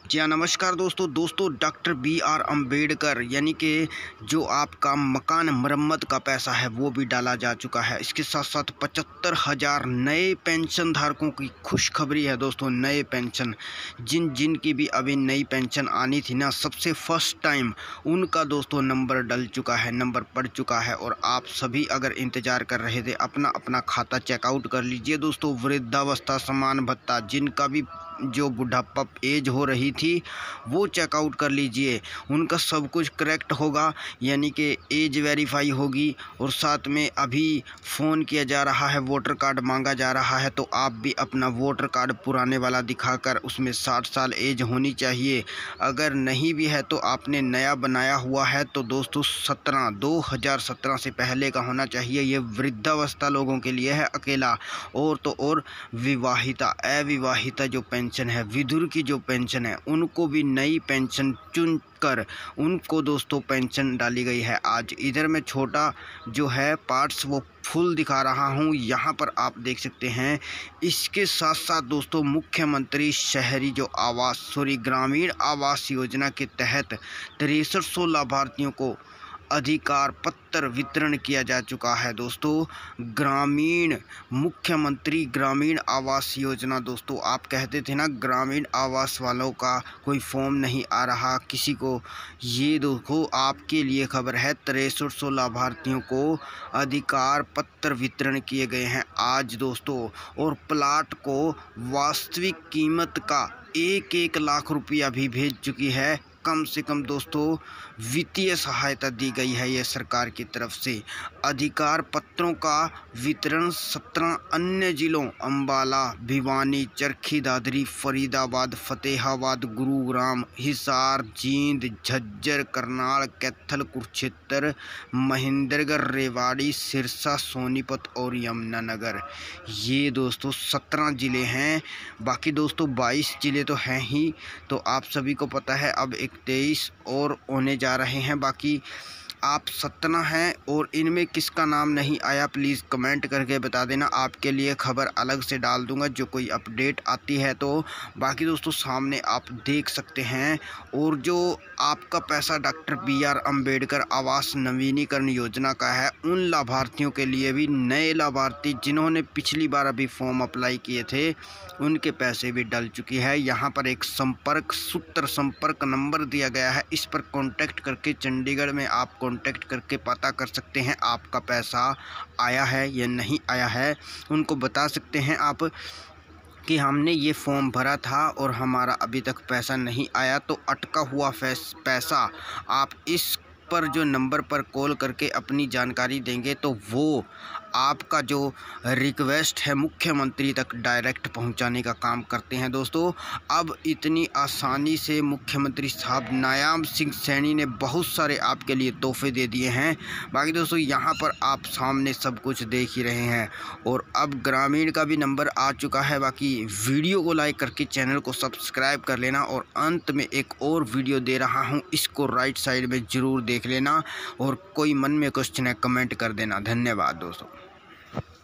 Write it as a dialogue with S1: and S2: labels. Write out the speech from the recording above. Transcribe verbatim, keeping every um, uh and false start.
S1: जी हाँ, नमस्कार दोस्तों दोस्तों डॉक्टर बी आर अम्बेडकर यानी कि जो आपका मकान मरम्मत का पैसा है वो भी डाला जा चुका है। इसके साथ साथ पचहत्तर हज़ार नए पेंशन धारकों की खुशखबरी है दोस्तों। नए पेंशन जिन जिन की भी अभी नई पेंशन आनी थी ना, सबसे फर्स्ट टाइम उनका दोस्तों नंबर डल चुका है, नंबर पड़ चुका है। और आप सभी अगर इंतज़ार कर रहे थे, अपना अपना खाता चेकआउट कर लीजिए दोस्तों। वृद्धावस्था समान भत्ता जिनका भी जो बुढ़ापा एज हो रही थी वो चेकआउट कर लीजिए, उनका सब कुछ करेक्ट होगा, यानी कि एज वेरीफाई होगी। और साथ में अभी फ़ोन किया जा रहा है, वोटर कार्ड मांगा जा रहा है, तो आप भी अपना वोटर कार्ड पुराने वाला दिखाकर उसमें साठ साल एज होनी चाहिए। अगर नहीं भी है तो आपने नया बनाया हुआ है तो दोस्तों सत्रह दो हज़ार सत्रह से पहले का होना चाहिए। ये वृद्धावस्था लोगों के लिए है अकेला। और तो और विवाहिता अविवाहिता जो पेंशन है, विधुर की जो पेंशन है, उनको भी नई पेंशन चुन कर उनको दोस्तों पेंशन डाली गई है। आज इधर मैं छोटा जो है पार्ट्स वो फुल दिखा रहा हूँ, यहाँ पर आप देख सकते हैं। इसके साथ साथ दोस्तों मुख्यमंत्री शहरी जो आवास सॉरी ग्रामीण आवास योजना के तहत तिरसठ सौ लाभार्थियों को अधिकार पत्र वितरण किया जा चुका है दोस्तों। ग्रामीण मुख्यमंत्री ग्रामीण आवास योजना दोस्तों, आप कहते थे ना ग्रामीण आवास वालों का कोई फॉर्म नहीं आ रहा किसी को, ये देखो आपके लिए खबर है। तिरसठ सौ लाभार्थियों को अधिकार पत्र वितरण किए गए हैं आज दोस्तों। और प्लाट को वास्तविक कीमत का एक एक लाख रुपया भी भेज चुकी है। कम से कम दोस्तों वित्तीय सहायता दी गई है ये सरकार की तरफ से। अधिकार पत्रों का वितरण सत्रह अन्य जिलों अंबाला, भिवानी, चरखी दादरी, फरीदाबाद, फतेहाबाद, गुरुग्राम, हिसार, जींद, झज्जर, करनाल, कैथल, कुरुक्षेत्र, महेंद्रगढ़, रेवाड़ी, सिरसा, सोनीपत और यमुनानगर, ये दोस्तों सत्रह ज़िले हैं। बाकी दोस्तों बाईस ज़िले तो हैं ही, तो आप सभी को पता है अब एक तेईस और होने जा रहे हैं। बाकी आप सत्रह हैं और इनमें किसका नाम नहीं आया प्लीज़ कमेंट करके बता देना, आपके लिए खबर अलग से डाल दूंगा जो कोई अपडेट आती है तो। बाकी दोस्तों सामने आप देख सकते हैं। और जो आपका पैसा डॉक्टर बी आर अम्बेडकर आवास नवीनीकरण योजना का है, उन लाभार्थियों के लिए भी नए लाभार्थी जिन्होंने पिछली बार अभी फॉर्म अप्लाई किए थे उनके पैसे भी डल चुकी है। यहाँ पर एक संपर्क सूत्र संपर्क नंबर दिया गया है, इस पर कॉन्टैक्ट करके चंडीगढ़ में आप कॉन्टैक्ट करके पता कर सकते हैं आपका पैसा आया है या नहीं आया है। उनको बता सकते हैं आप कि हमने ये फॉर्म भरा था और हमारा अभी तक पैसा नहीं आया, तो अटका हुआ पैसा आप इस पर जो नंबर पर कॉल करके अपनी जानकारी देंगे तो वो आपका जो रिक्वेस्ट है मुख्यमंत्री तक डायरेक्ट पहुंचाने का काम करते हैं दोस्तों। अब इतनी आसानी से मुख्यमंत्री साहब नायाब सिंह सैनी ने बहुत सारे आपके लिए तोहफे दे दिए हैं। बाकी दोस्तों यहाँ पर आप सामने सब कुछ देख ही रहे हैं। और अब ग्रामीण का भी नंबर आ चुका है। बाकी वीडियो को लाइक करके चैनल को सब्सक्राइब कर लेना। और अंत में एक और वीडियो दे रहा हूँ, इसको राइट साइड में ज़रूर देख लेना। और कोई मन में क्वेश्चन है कमेंट कर देना। धन्यवाद दोस्तों।